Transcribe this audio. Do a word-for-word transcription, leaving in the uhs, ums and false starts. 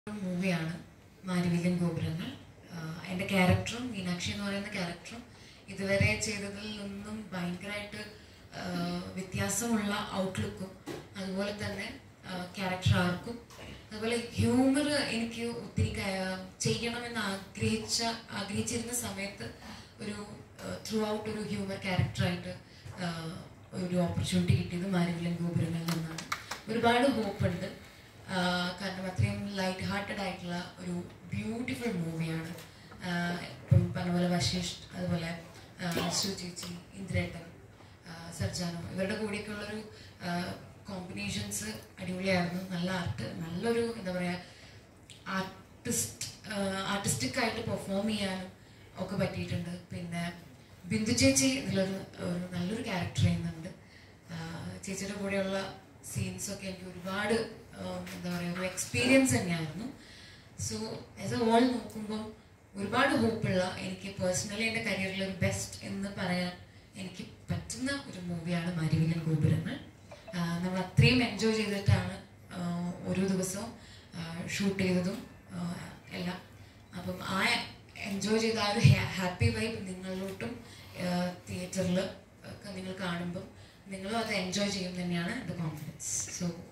മൂവിയാണ് മാരിവില്ലൻ ഗോപുരങ്ങൾ. എൻ്റെ ക്യാരക്ടറും മീനാക്ഷി എന്ന് പറയുന്ന ക്യാരക്ടറും ഇതുവരെ ചെയ്തതിൽ നിന്നും ഭയങ്കരമായിട്ട് വ്യത്യാസമുള്ള ഔട്ട്ലുക്കും അതുപോലെ തന്നെ ക്യാരക്ടർ ആർക്കും അതുപോലെ ഹ്യൂമർ എനിക്ക് ഒത്തിരി ചെയ്യണമെന്ന് ആഗ്രഹിച്ച ആഗ്രഹിച്ചിരുന്ന സമയത്ത് ഒരു ത്രൂ ഔട്ട് ഒരു ഹ്യൂമർ ക്യാരക്ടറായിട്ട് ഒരു ഓപ്പർച്യൂണിറ്റി കിട്ടിയത് മാരിവില്ലൻ ഗോപുരങ്ങളിൽ നിന്നാണ്. ഒരുപാട് ഹോപ്പുണ്ട്, കാരണം അത്രയും ലൈറ്റ് ഹാർട്ടഡ് ആയിട്ടുള്ള ഒരു ബ്യൂട്ടിഫുൾ മൂവിയാണ്. ഇപ്പം പറഞ്ഞ പോലെ വശിഷ്ഠ്, അതുപോലെ സുചേച്ചി, ഇന്ദ്രേട്ടൻ, സർജാനോ, ഇവരുടെ കൂടെയൊക്കെയുള്ളൊരു കോമ്പിനേഷൻസ് അടിപൊളിയായിരുന്നു. നല്ല ആർട്ട്, നല്ലൊരു എന്താ പറയുക ആർട്ടിസ്റ്റ് ആർട്ടിസ്റ്റിക് ആയിട്ട് പെർഫോം ചെയ്യാനും ഒക്കെ പറ്റിയിട്ടുണ്ട്. പിന്നെ ബിന്ദു ചേച്ചി ഇതിലൊരു ഒരു നല്ലൊരു ക്യാരക്ടർ ചെയ്യുന്നുണ്ട്. ചേച്ചിയുടെ കൂടെയുള്ള സീൻസൊക്കെ എനിക്ക് ഒരുപാട് എന്താ പറയുക ഒരു എക്സ്പീരിയൻസ് തന്നെയായിരുന്നു. സോ ആസ് എ ഹോൾ നോക്കുമ്പം ഒരുപാട് ഹോപ്പുള്ള, എനിക്ക് പേഴ്സണലി എൻ്റെ കരിയറിൽ ഒരു ബെസ്റ്റ് എന്ന് പറയാൻ എനിക്ക് പറ്റുന്ന ഒരു മൂവിയാണ് മാരിവില്ലൻ ഗോപുരങ്ങൾ. നമ്മൾ അത്രയും എൻജോയ് ചെയ്തിട്ടാണ് ഓരോ ദിവസവും ഷൂട്ട് ചെയ്തതും എല്ലാം. അപ്പം ആ എൻജോയ് ചെയ്ത ആ ഒരു ഹാപ്പി വൈബ് നിങ്ങളിലോട്ടും തിയേറ്ററിൽ നിങ്ങൾ കാണുമ്പം നിങ്ങളും അത് എൻജോയ് ചെയ്യും തന്നെയാണ് എൻ്റെ കോൺഫിഡൻസ്. സോ